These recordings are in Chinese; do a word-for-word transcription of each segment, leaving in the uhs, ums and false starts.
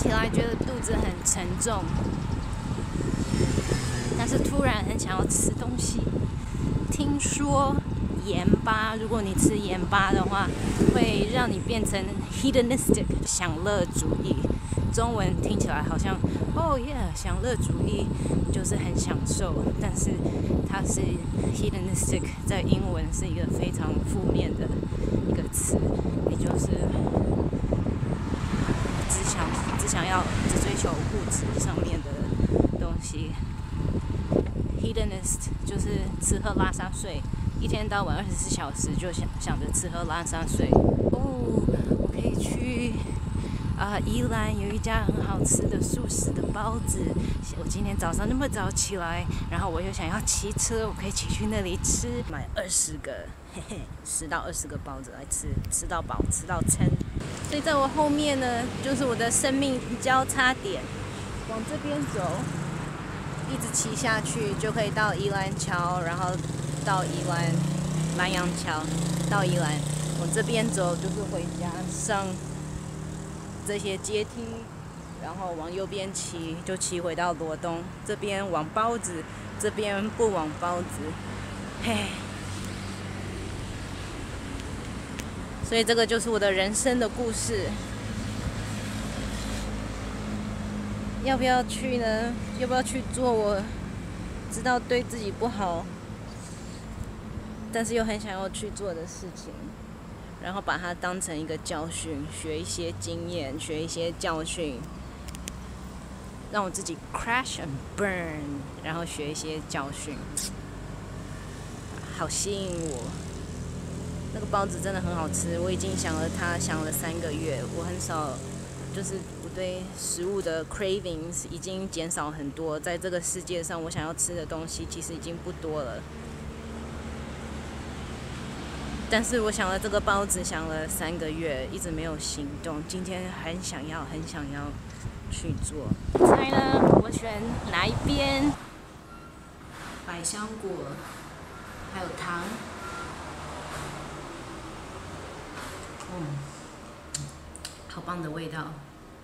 起来觉得肚子很沉重，但是突然很想要吃东西。听说盐巴，如果你吃盐巴的话，会让你变成 hedonistic 享乐主义。中文听起来好像哦耶，享乐主义就是很享受，但是它是 hedonistic， 在英文是一个非常负面的一个词，也就是只想只想要只追求物质上面的东西。hedonist 就是吃喝拉撒睡，一天到晚二十四小时就想想着吃喝拉撒睡。哦，我可以去啊、呃，宜兰有一家很好吃的素食的包子。我今天早上那么早起来，然后我又想要骑车，我可以骑去那里吃，买二十个，嘿嘿，十到二十个包子来吃，吃到饱，吃到撑。所以在我后面呢，就是我的生命交叉点，往这边走。一直骑下去就可以到宜兰桥，然后到宜兰南洋桥，到宜兰。往这边走就是回家，上这些阶梯，然后往右边骑就骑回到罗东。这边往包子，这边不往包子，嘿。所以这个就是我的人生的故事。要不要去呢？要不要去做我知道对自己不好，但是又很想要去做的事情，然后把它当成一个教训，学一些经验，学一些教训，让我自己 crash and burn， 然后学一些教训，好吸引我。那个包子真的很好吃，我已经想了它，想了三个月，我很少。就是我对食物的 cravings 已经减少很多，在这个世界上，我想要吃的东西其实已经不多了。但是我想了这个包子，想了三个月，一直没有行动。今天很想要，很想要去做。猜呢？我选哪一边？百香果，还有糖。嗯，好棒的味道。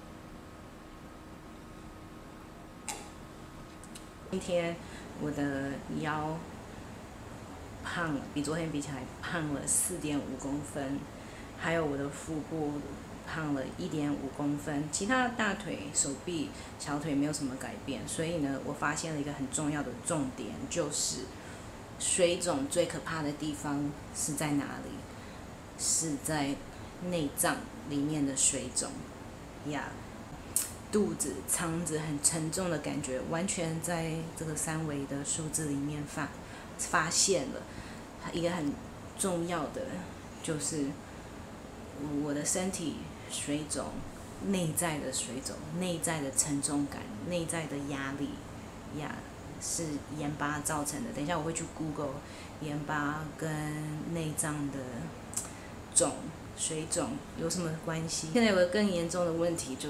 今天我的腰胖了，比昨天比起来胖了四点五公分，还有我的腹部胖了一点五公分，其他的大腿、手臂、小腿没有什么改变。所以呢，我发现了一个很重要的重点，就是水肿最可怕的地方是在哪里？是在内脏里面的水肿呀。Yeah.肚子肠子很沉重的感觉，完全在这个三维的数字里面发发现了一个很重要的，就是我的身体水肿，内在的水肿，内在的沉重感，内在的压力呀，是盐巴造成的。等一下我会去 Google 盐巴跟内脏的肿水肿有什么关系。现在有个更严重的问题就是。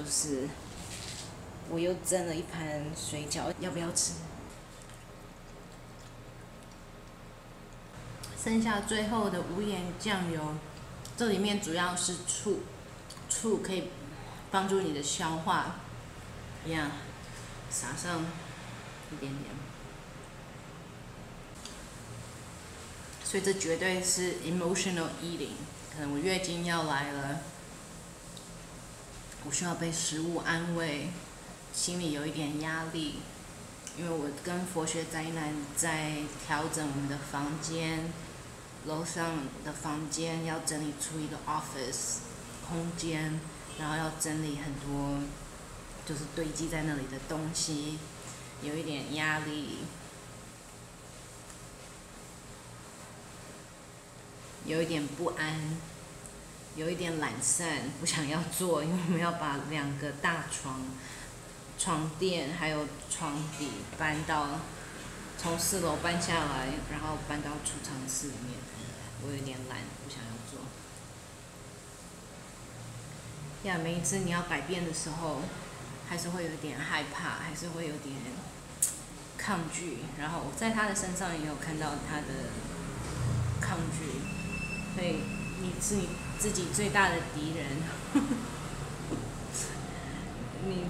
我又蒸了一盘水饺，要不要吃？剩下最后的无盐酱油，这里面主要是醋，醋可以帮助你的消化，一样撒上一点点。所以这绝对是 emotional eating， 可能我月经要来了，我需要被食物安慰。心里有一点压力，因为我跟佛学宅男在调整我们的房间，楼上的房间要整理出一个 office 空间，然后要整理很多就是堆积在那里的东西，有一点压力，有一点不安，有一点懒散，不想要做，因为我们要把两个大床。床垫还有床底搬到从四楼搬下来，然后搬到储藏室里面。我有点懒，不想要做。呀，每一次你要改变的时候，还是会有点害怕，还是会有点抗拒。然后在他的身上也有看到他的抗拒，所以你是你自己最大的敌人。 你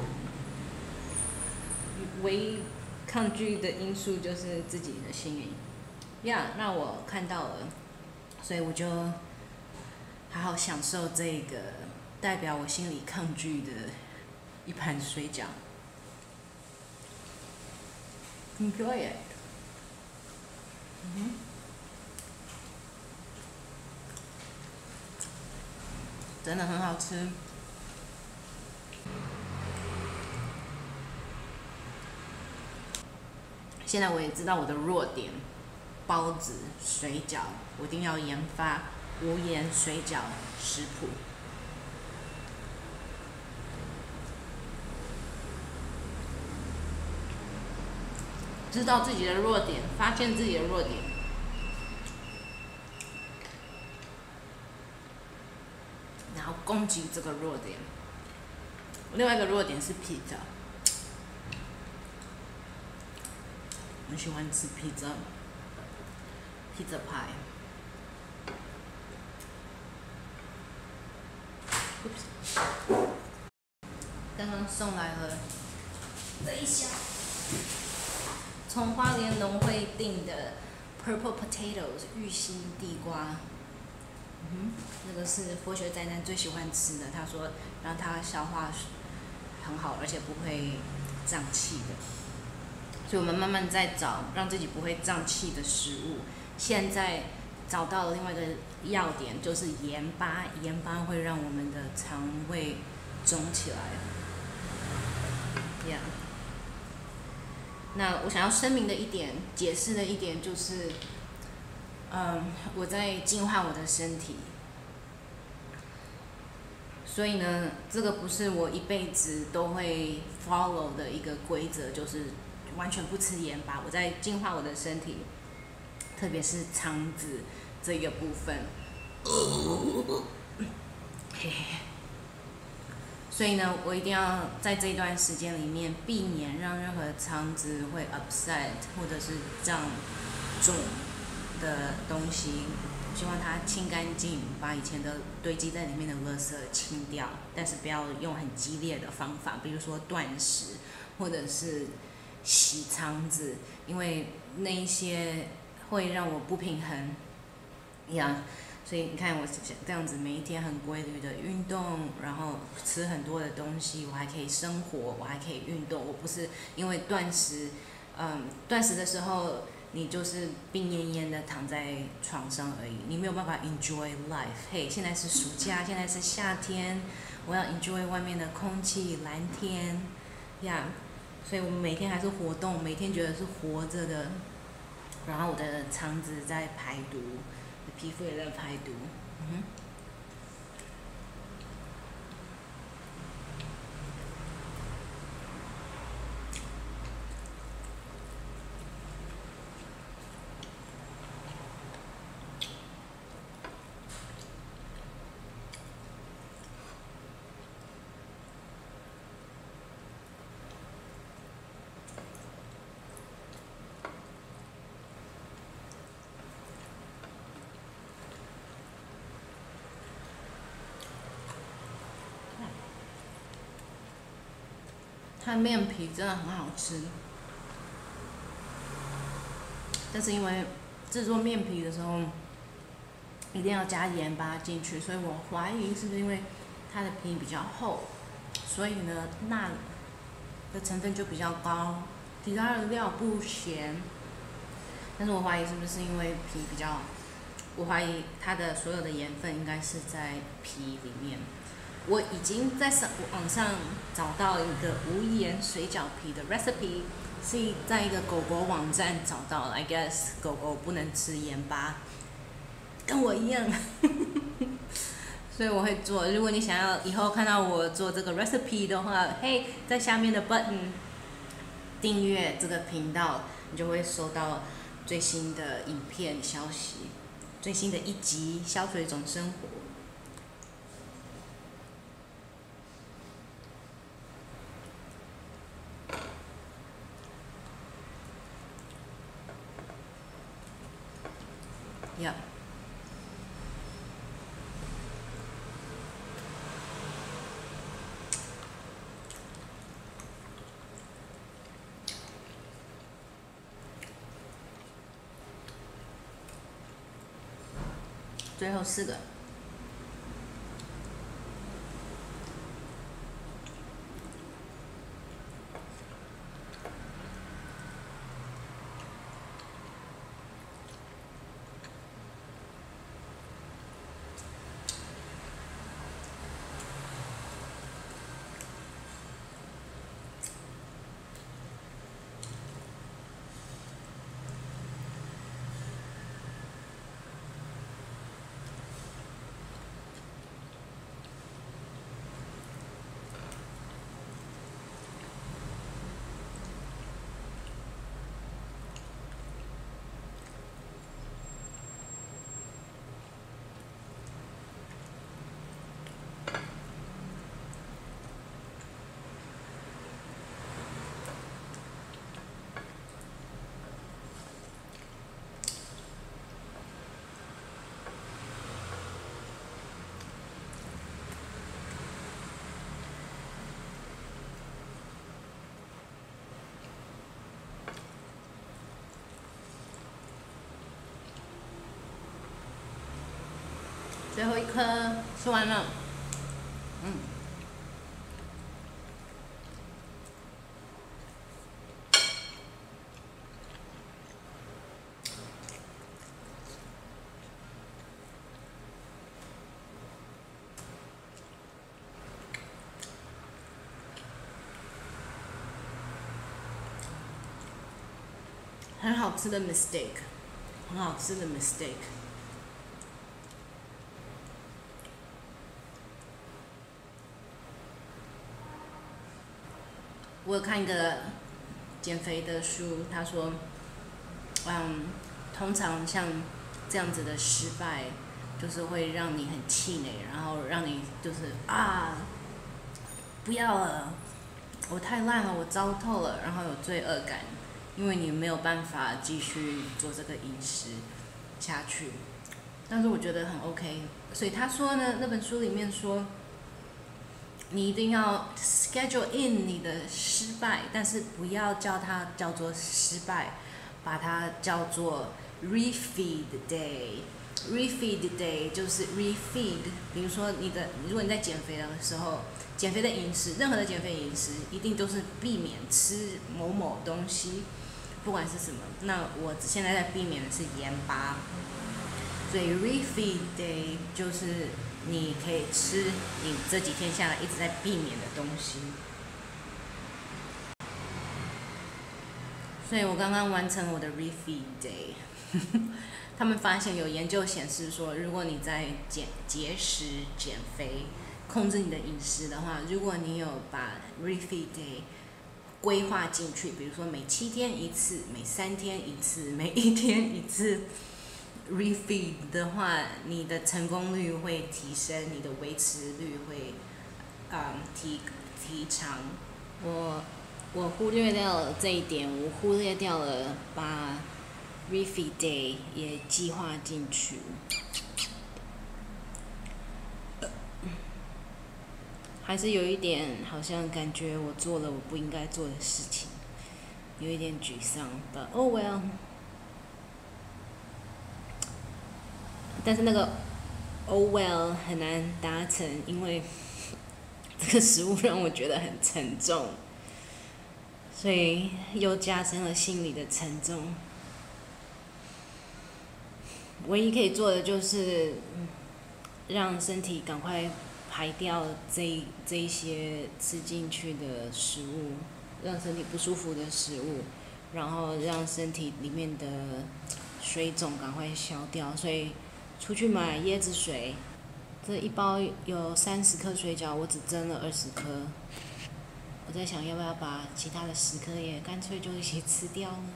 唯一抗拒的因素就是自己的心灵。呀、yeah, 让我看到了，所以我就好好享受这个代表我心里抗拒的一盘水饺。Enjoy it。嗯哼，真的很好吃。现在我也知道我的弱点，包子、水饺，我一定要研发无盐水饺食谱。知道自己的弱点，发现自己的弱点，然后攻击这个弱点。另外一个弱点是披萨，我喜欢吃披萨，披萨派。刚刚送来了这一箱从花莲农会订的 purple potatoes 玉溪地瓜。嗯哼，那个是佛学宅男最喜欢吃的，他说让他消化很好，而且不会胀气的。所以我们慢慢在找让自己不会胀气的食物。现在找到了另外一个要点，就是盐巴，盐巴会让我们的肠胃肿起来。Yeah。那我想要声明的一点，解释的一点就是，嗯，我在净化我的身体。所以呢，这个不是我一辈子都会 follow 的一个规则，就是完全不吃盐巴。我在净化我的身体，特别是肠子这个部分。嘿嘿。所以呢，我一定要在这段时间里面避免让任何肠子会 upset 或者是胀肿的东西。希望它清干净，把以前的堆积在里面的垃圾清掉，但是不要用很激烈的方法，比如说断食或者是洗肠子，因为那一些会让我不平衡呀。所以你看我这样子，每一天很规律的运动，然后吃很多的东西，我还可以生活，我还可以运动。我不是因为断食，嗯，断食的时候。你就是病恹恹的躺在床上而已，你没有办法 enjoy life。嘿，现在是暑假，现在是夏天，我要 enjoy 外面的空气、蓝天，呀、yeah ，所以我们每天还是活动，每天觉得是活着的。然后我的肠子在排毒，皮肤也在排毒，嗯哼。它面皮真的很好吃，但是因为制作面皮的时候一定要加盐巴进去，所以我怀疑是不是因为它的皮比较厚，所以呢钠的成分就比较高，其他的料不咸。但是我怀疑是不是因为皮比较，我怀疑它的所有的盐分应该是在皮里面。我已经在上网上找到一个无盐水饺皮的 recipe， 是在一个狗狗网站找到了。I guess 狗狗不能吃盐巴，跟我一样，所以我会做。如果你想要以后看到我做这个 recipe 的话，嘿，在下面的 button 订阅这个频道，你就会收到最新的影片消息，最新的一集《消水肿生活》。Yeah. 最后四个。最后一颗吃完了，嗯，很好吃的 mistake， 很好吃的 mistake。我有看一个减肥的书，他说，嗯，通常像这样子的失败，就是会让你很气馁，然后让你就是啊，不要了，我太烂了，我糟透了，然后有罪恶感，因为你没有办法继续做这个饮食下去。但是我觉得很 OK， 所以他说呢，那本书里面说，你一定要 schedule in 你的失败，但是不要叫它叫做失败，把它叫做 refeed day。refeed day 就是 refeed， 比如说你的，如果你在减肥的时候，减肥的饮食，任何的减肥饮食一定都是避免吃某某东西，不管是什么。那我现在在避免的是盐巴，所以 refeed day 就是你可以吃你这几天下来一直在避免的东西。所以我刚刚完成我的 refeed day 他们发现有研究显示说，如果你在减节食、减肥、控制你的饮食的话，如果你有把 refeed day 规划进去，比如说每七天一次、每三天一次、每一天一次 refeed 的话，你的成功率会提升，你的维持率会嗯提提长。我我忽略掉了这一点，我忽略掉了把 refeed day 也计划进去。还是有一点好像感觉我做了我不应该做的事情，有一点沮丧。But oh well。但是那个 oh well 很难达成，因为这个食物让我觉得很沉重，所以又加深了心理的沉重。唯一可以做的就是让身体赶快排掉这这一些吃进去的食物，让身体不舒服的食物，然后让身体里面的水肿赶快消掉。所以出去买椰子水，这一包有三十颗水饺，我只蒸了二十颗。我在想要不要把其他的十颗也干脆就一起吃掉呢？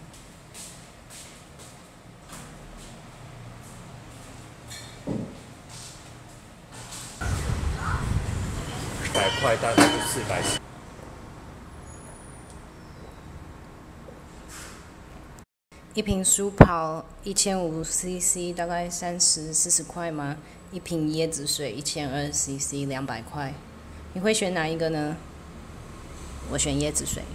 百块大概是四百。 一瓶舒跑一千五 C C 大概三十四十块吗？一瓶椰子水一千二 C C 两百块，你会选哪一个呢？我选椰子水。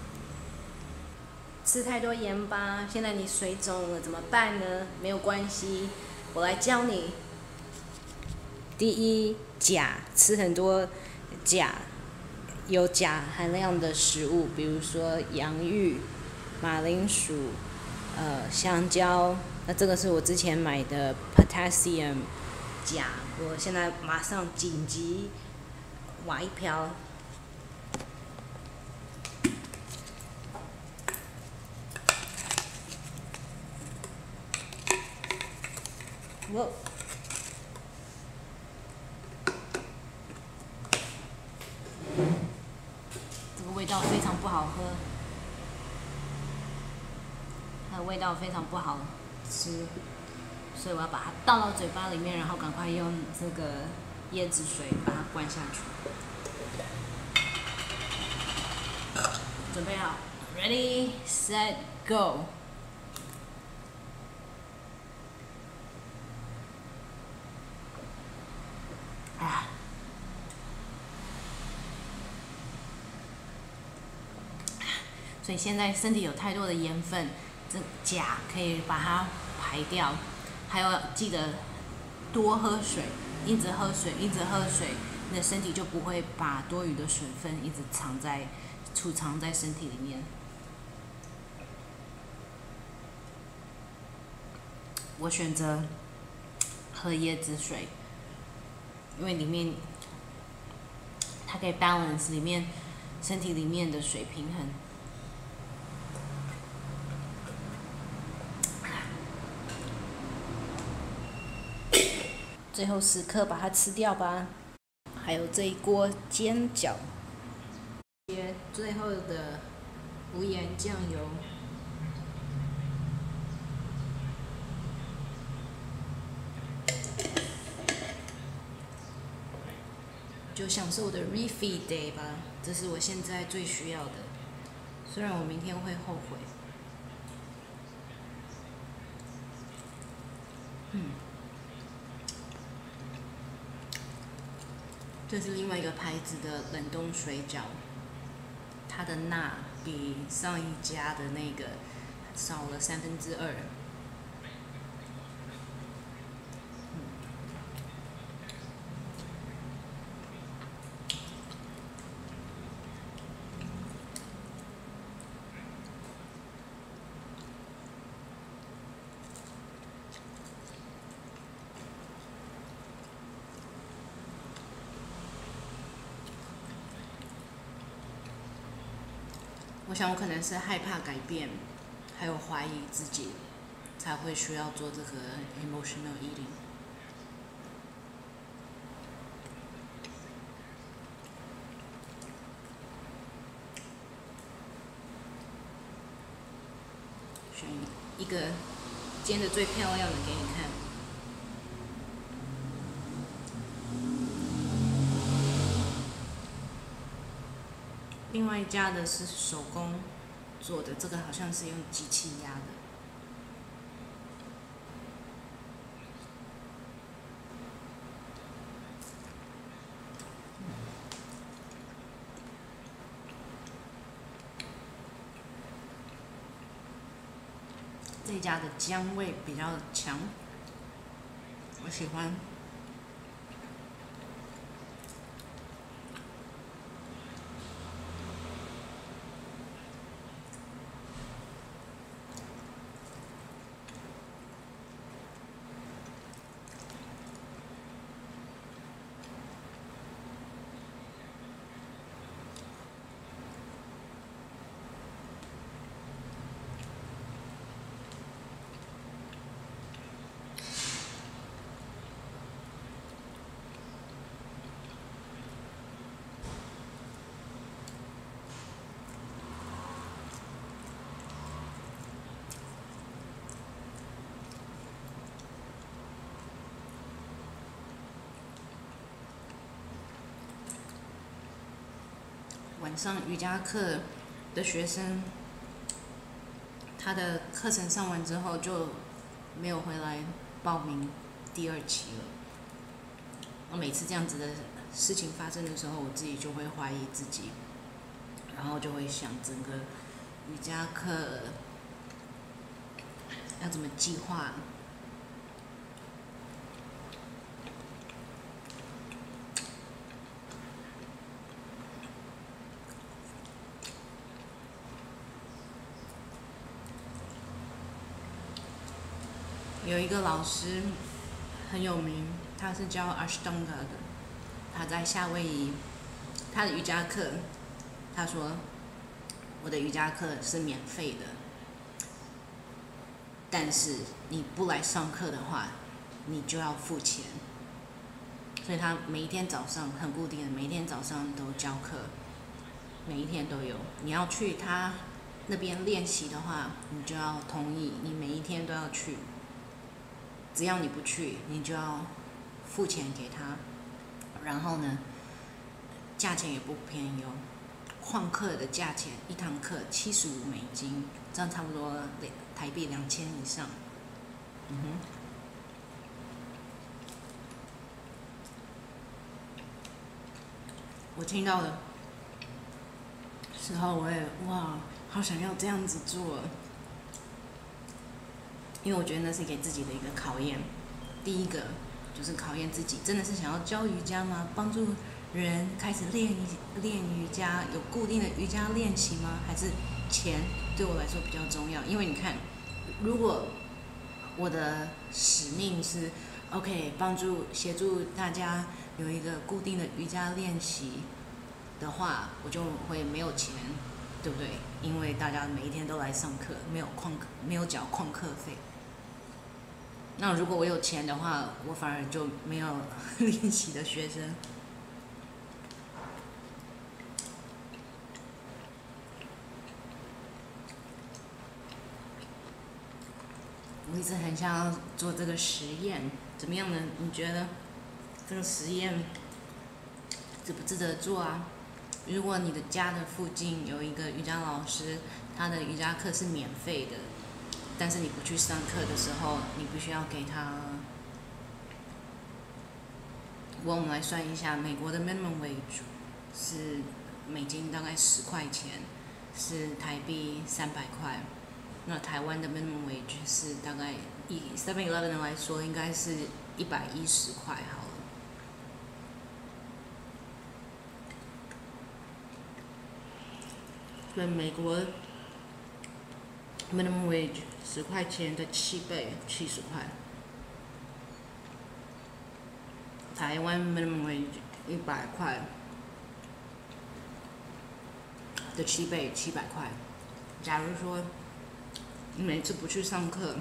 吃太多盐巴，现在你水肿了怎么办呢？没有关系，我来教你第一，钾，吃很多钾有钾含量的食物，比如说洋芋、马铃薯、呃香蕉。那这个是我之前买的 potassium 钾，我现在马上紧急挖一瓢。哇！这个味道非常不好喝，它的味道非常不好吃，所以我要把它倒到嘴巴里面，然后赶快用这个椰子水把它灌下去。准备好 ，Ready, Set, Go！啊！所以现在身体有太多的盐分，这钾可以把它排掉。还有记得多喝水，一直喝水，一直喝水，你的身体就不会把多余的水分一直藏在储藏在身体里面。我选择喝椰子水，因为里面它可以 balance 里面身体里面的水平衡。最后时刻把它吃掉吧。还有这一锅煎饺，最后的无盐酱油，就享受我的 refeed day 吧。这是我现在最需要的，虽然我明天会后悔。嗯。这是另外一个牌子的冷冻水饺，它的钠比上一家的那个少了三分之二。我想我可能是害怕改变，还有怀疑自己，才会需要做这个 emotional eating。选一个煎的最漂亮的给你看。另外一家的是手工做的，这个好像是用机器压的。这家的姜味比较强，我喜欢。晚上瑜伽课的学生，他的课程上完之后就没有回来报名第二期了。我每次这样子的事情发生的时候，我自己就会怀疑自己，然后就会想整个瑜伽课要怎么计划。 有一个老师很有名，他是教 Ashtanga 的，他在夏威夷，他的瑜伽课，他说我的瑜伽课是免费的，但是你不来上课的话，你就要付钱。所以他每一天早上很固定的，每一天早上都教课，每一天都有。你要去他那边练习的话，你就要同意，你每一天都要去。只要你不去，你就要付钱给他。然后呢，价钱也不便宜哦。旷课的价钱一堂课七十五美金，这样差不多台币两千以上。嗯哼。我听到的时候，我也哇，好想要这样子做，因为我觉得那是给自己的一个考验。第一个就是考验自己，真的是想要教瑜伽吗？帮助人开始练练瑜伽，有固定的瑜伽练习吗？还是钱对我来说比较重要？因为你看，如果我的使命是 OK 帮助协助大家有一个固定的瑜伽练习的话，我就会没有钱，对不对？因为大家每一天都来上课，没有旷课，没有缴旷课费。那如果我有钱的话，我反而就没有练习的学生。我一直很想要做这个实验，怎么样呢？你觉得这个实验值不值得做啊？如果你的家的附近有一个瑜伽老师，他的瑜伽课是免费的，但是你不去上课的时候，你必须要给他。我们来算一下，美国的 minimum wage 是美金大概十块钱，是台币三百块。那台湾的 minimum wage 是大概以 seven eleven 来说，应该是一百一十块好了。所以美国 minimum wage 十块钱的七倍，七十块。台湾 minimum wage 一百块的七倍，七百块。假如说你每次不去上课，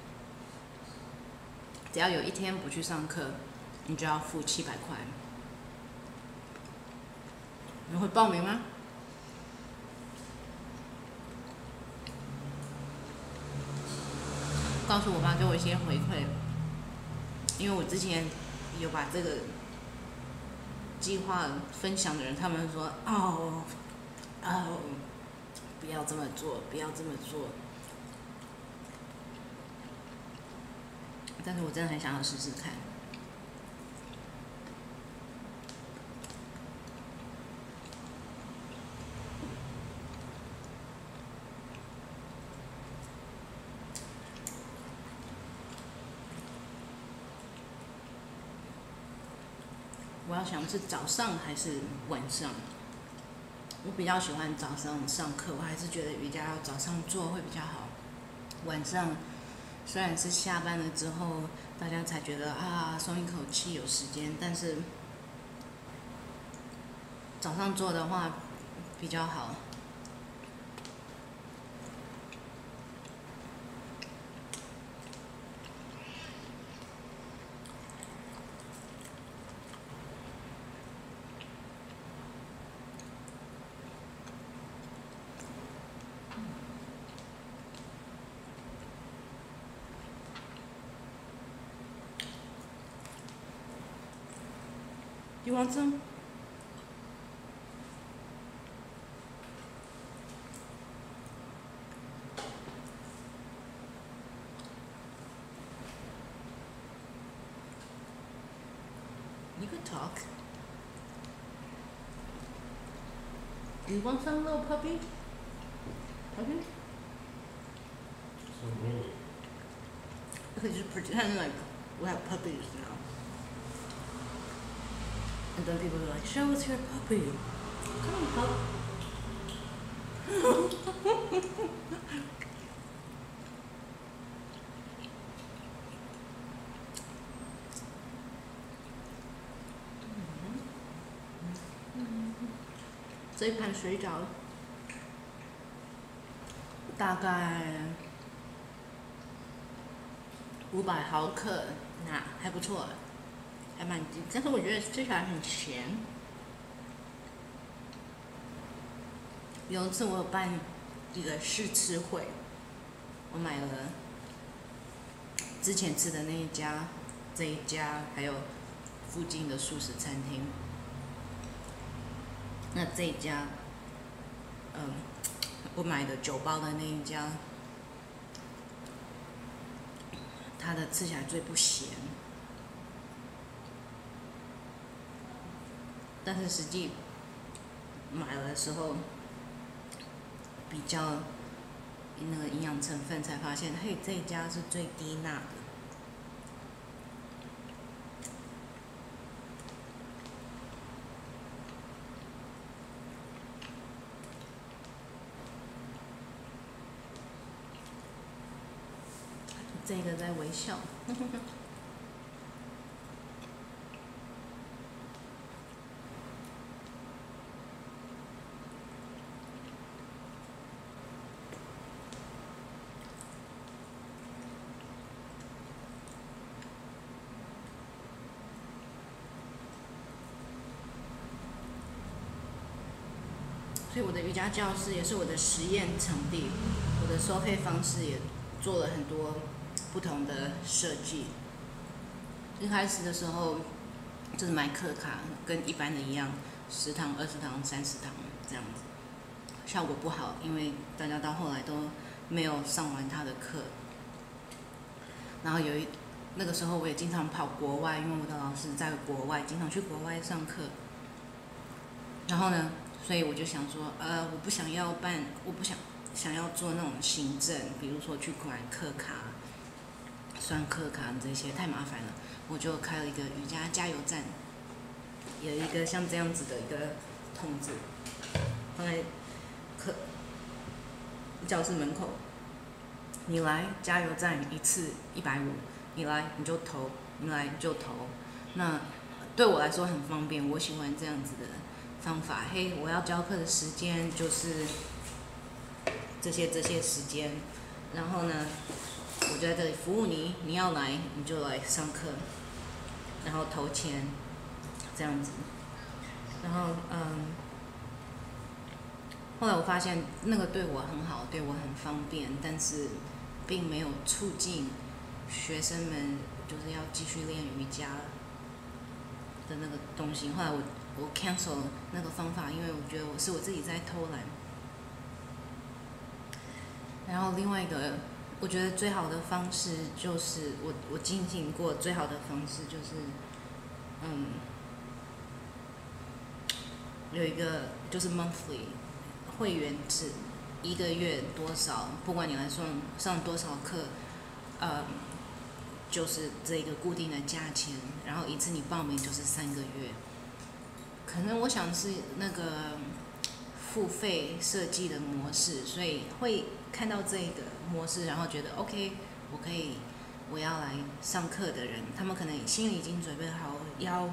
只要有一天不去上课，你就要付七百块。你会报名吗？告诉我吧，给我一些回馈，因为我之前有把这个计划分享的人，他们说哦哦，不要这么做，不要这么做。但是我真的很想要试试看。我要想是早上还是晚上？我比较喜欢早上上课，我还是觉得瑜伽要早上做会比较好。晚上虽然是下班了之后，大家才觉得啊松一口气有时间，但是早上做的话比较好。You want some? You could talk. You want some, little puppy? Puppy? So really? Okay, just pretend like we have puppies now. And then people are like, show us your puppy. Come on, pup. 这一盘水饺大概五百毫克，那还不错，还蛮低，但是我觉得吃起来很咸。有一次我有办一个试吃会，我买了之前吃的那一家、这一家，还有附近的素食餐厅。那这一家，嗯，我买的九包的那一家，它的吃起来最不咸，但是实际买了的时候，比较那个营养成分才发现，嘿，这一家是最低钠的。这个在微笑。所以我的瑜伽教室也是我的实验场地，我的收费方式也做了很多不同的设计。一开始的时候就是买课卡，跟一般的一样，十堂、二十堂、三十堂这样子，效果不好，因为大家到后来都没有上完他的课。然后有一那个时候我也经常跑国外，因为我的老师在国外，经常去国外上课。然后呢，所以我就想说，呃，我不想要办，我不想想要做那种行政，比如说去管课卡、算课卡这些太麻烦了，我就开了一个瑜伽加油站，有一个像这样子的一个筒子，放在课教室门口。你来加油站一次一百五，你来你就投，你来你就投。那对我来说很方便，我喜欢这样子的方法。嘿，我要教课的时间就是这些这些时间，然后呢，我就在这里服务你，你要来你就来上课，然后投钱，这样子。然后嗯，后来我发现那个对我很好，对我很方便，但是并没有促进学生们就是要继续练瑜伽的那个东西。后来我我 cancel 那个方法，因为我觉得我是我自己在偷懒。然后另外一个，我觉得最好的方式就是我我进行过最好的方式就是，嗯，有一个就是 monthly 会员制，一个月多少，不管你来上上多少课，呃，就是这个固定的价钱，然后一次你报名就是三个月。可能我想是那个付费设计的模式，所以会看到这个模式，然后觉得 OK， 我可以，我要来上课的人，他们可能心里已经准备好要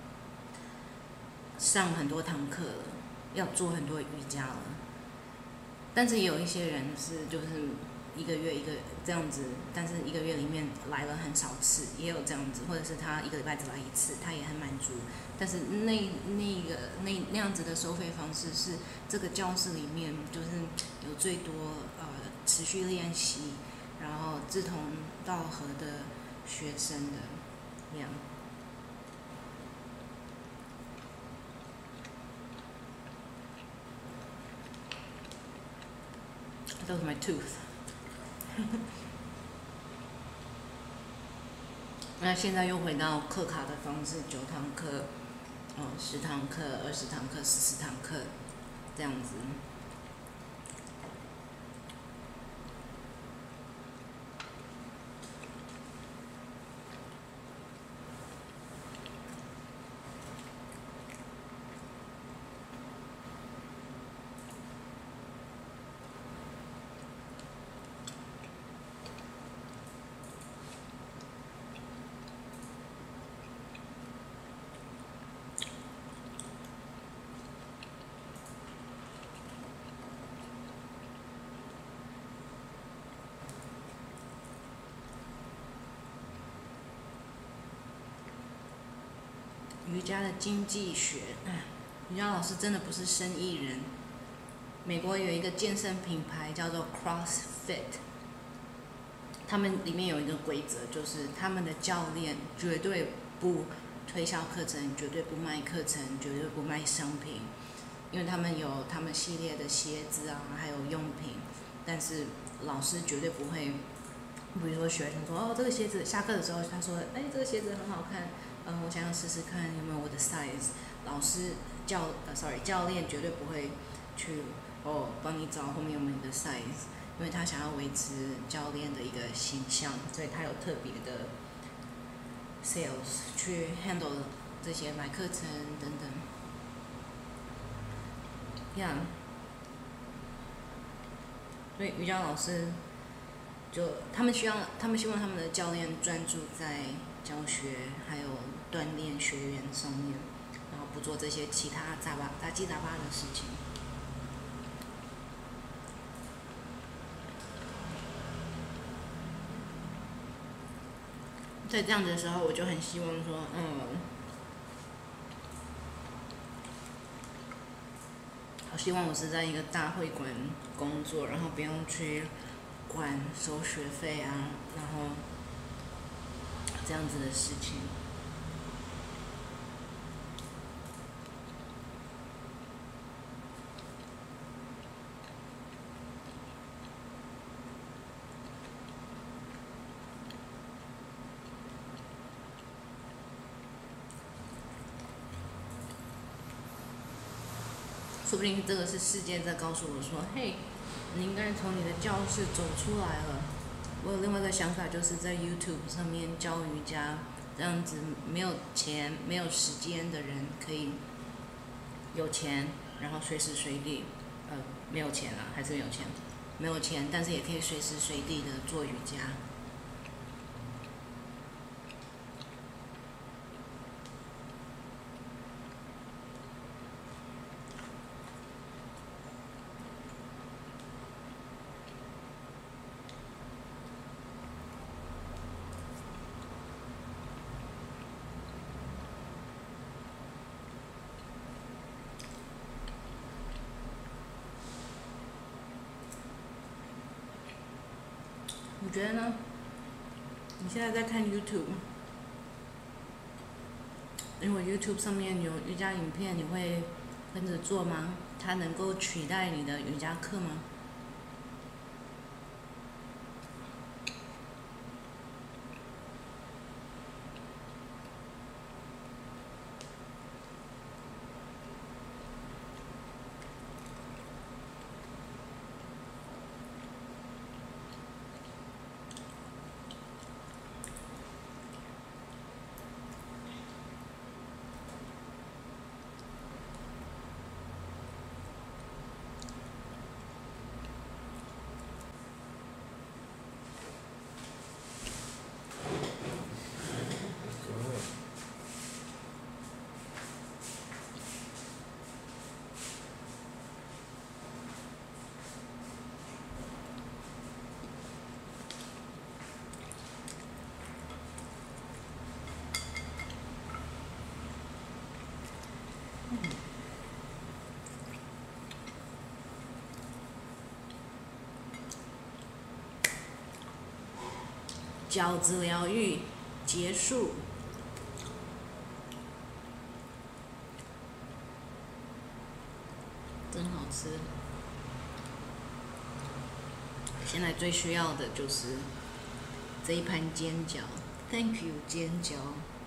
上很多堂课了，要做很多瑜伽了。但是也有一些人是就是一个月一个这样子，但是一个月里面来了很少次，也有这样子，或者是他一个礼拜只来一次，他也很满足。但是那那个那那样子的收费方式是这个教室里面就是有最多呃持续练习，然后志同道合的学生的这样。That was my tooth 那现在又回到课卡的方式，九堂课，哦，十堂课、二十堂课、四十堂课，这样子。 瑜伽的经济学。瑜伽老师真的不是生意人。美国有一个健身品牌叫做 CrossFit， 他们里面有一个规则，就是他们的教练绝对不推销课程，绝对不卖课程，绝对不卖商品，因为他们有他们系列的鞋子啊，还有用品，但是老师绝对不会，比如说学生说哦这个鞋子，下课的时候他说哎这个鞋子很好看，嗯、呃、我想要试试看有没有我的 size， 老师教呃 sorry 教练绝对不会去哦帮你找后面有没有你的 size， 因为他想要维持教练的一个形象，所以他有特别的 sales 去 handle 这些买课程等等。这样，所以瑜伽老师就他们需要，他们希望他们的教练专注在教学还有锻炼学员上面，然后不做这些其他杂八杂七杂八的事情。在这样子的时候，我就很希望说，嗯。我希望我是在一个大会馆工作，然后不用去管收学费啊，然后这样子的事情。说不定这个是世界在告诉我说：“嘿，你应该从你的教室走出来了。”我有另外一个想法，就是在 YouTube 上面教瑜伽，这样子没有钱、没有时间的人可以有钱，然后随时随地，呃，没有钱啊，还是没有钱，没有钱，但是也可以随时随地的做瑜伽。你觉得呢？你现在在看 YouTube， 因为 YouTube 上面有瑜伽影片，你会跟着做吗？它能够取代你的瑜伽课吗？饺子疗愈结束。真好吃。现在最需要的就是这一盘煎饺 ，Thank you 煎饺。